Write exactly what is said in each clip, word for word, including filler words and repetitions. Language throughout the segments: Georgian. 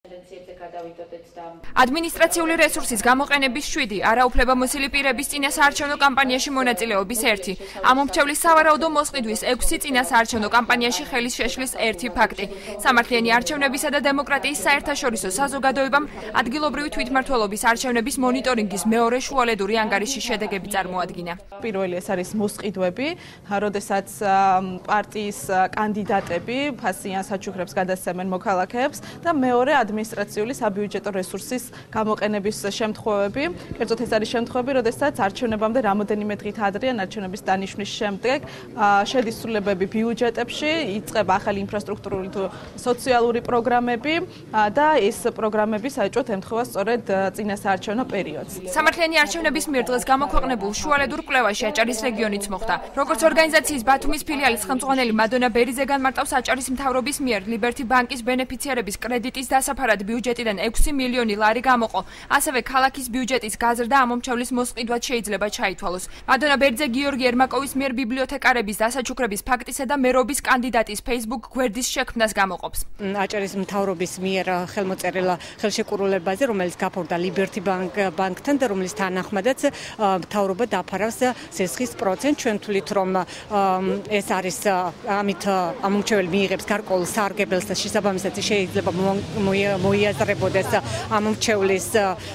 ადმინისტრაციული რესურსის გამოყენების შვიდი, არაუფლებამოსილი პირების წინასაარჩევნო კამპანიაში მონაწილეობის ერთი, ამომრჩევლის სავარაუდო მოსყიდვის ექვსი წინასაარჩევნო კამპანიაში ხელის შეშლის ერთი ფაქტი. სამართლიანი არჩევნებისა და დემოკრატიის საერთაშორისო საზოგადოებამ ადგილობრივი თვითმმართველობის არჩევნების მონიტორინგის მეორე შუალედური ანგარიშის შედეგები წარმოადგინა. პირველი ეს არის მოსყიდვები, როდესაც პარტიის კანდიდატები ფასიან საჩუქრებს გადასცემენ მოქალაქეებს და მეორე ადმინისტრაციული საბიუჯეტო რესურსის გამოყენების შემთხვევები. კერძოდ ეს არის შემთხვევები, როდესაც არჩევნებამდე რამოდენიმე დღით ადრე ან არჩევნების დანიშვნის შემდეგ შედის ცვლილებები ბიუჯეტებში, იწყება ახალი ინფრასტრუქტურული თუ სოციალური პროგრამები და ეს პროგრამები საერთოდ ემთხვევა სწორედ წინასაარჩევნო პერიოდს. სამართლიანი არჩევნების მიერ დღეს გამოქვეყნებულ შუალედურ კვლევაში აჭარის რეგიონიც მოხდა. როგორც ორგანიზაციის ბათუმის ფილიალის ხელმძღვანელი მადონა ბერიძე განმარტავს, აჭარის მთავრობის მიერ ლიბერთი ბანკის ბენეფიციარების კრედიტის დასაფარად ბიუჯეტიდან ექვსი მილიონი ლარი გამოყო. ასევე ქალაქის ბიუჯეტის გაზრდა ამომრჩევლის მოსყიდვად შეიძლება ჩაითვალოს. მადონა ბერიძე გიორგი ერმაკოვის მიერ ბიბლიოთეკარების დასაჩუქრების ფაქტისა და მერობის კანდიდატის Facebook გვერდის შექმნას გამოყოფს. აჭარის მთავრობის მიერ ხელმოწერილ ხელშეკრულებაზე, რომელიც გაფორდა ლიბერთი ბანკთან და რომლის თანახმადაც მთავრობა დაფარავს სესხის პროცენტს. ჩვენ ვთვლით, რომ ეს არის ამით ამომრჩეველი მიიღებს გარკვეულ სარგებელს და შესაბამისად შეიძლება მოიაზრებოდეს ამომრჩევლის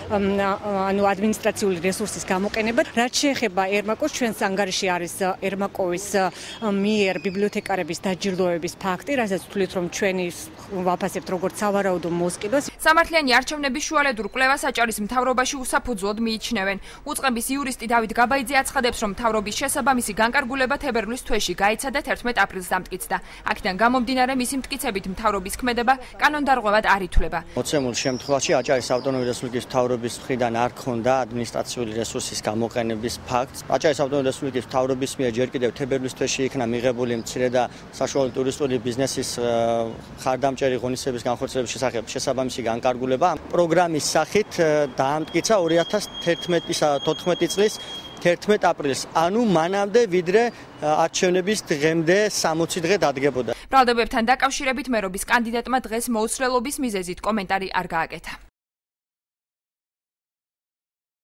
ანუ ადმინისტრაციული რესურსის გამოყენება. რაც შეეხება ერმაკოს, ჩვენს ანგარიში არის ერმაკოვის მიერ ბიბლიოთეკარების დაჯილდოების ფაქტი, რასაც ვთვლით, რომ ჩვენი ვაფასებთ როგორც სავარაუდო მოსყიდვას. სამართლიანი არჩევნების შუალედურ კვლევას აჭარის მთავრობაში უსაფუძვლოდ მიიჩნევენ. უწყების იურისტი დავით გაბაიძე აცხადებს, რომ მთავრობის შესაბამისი განკარგულება თებერვლის თვეში გაიცადა და თერთმეტ აპრილს დამტკიცდა. აქედან გამომდინარე, მისი მტკიცებით მთავრობის ქმედება კანონდარღვევად არ ითვლება. მოცემულ შემთხვევაში აჭარის ავტონომიური რესპუბლიკის მთავრობის მხრიდან არ ქონდა ადმინისტრაციული რესურსის გამოყენების ფაქტს. აჭარის ავტონომიური რესპუბლიკის მთავრობის მიერ ჯერ კიდევ თებერვლის თვეში იქნა მიღებული მცირე და საშუალო ტურისტული ბიზნესის ხარდამჭერი ღონისძიების განხორციელების შესახებ შესაბამისი განკარგულება. პროგრამის სახით დაამტკიცა ორი ათას თერთმეტი წლის თერთმეტ აპრილს, ანუ მანამდე ვიდრე არჩევნების დღემდე სამოცი დღე დადგებოდა. ბრალდებებთან დაკავშირებით მერობის კანდიდატმა დღეს მოუცვლელობის მიზეზით კომენტარი არ გააკეთა.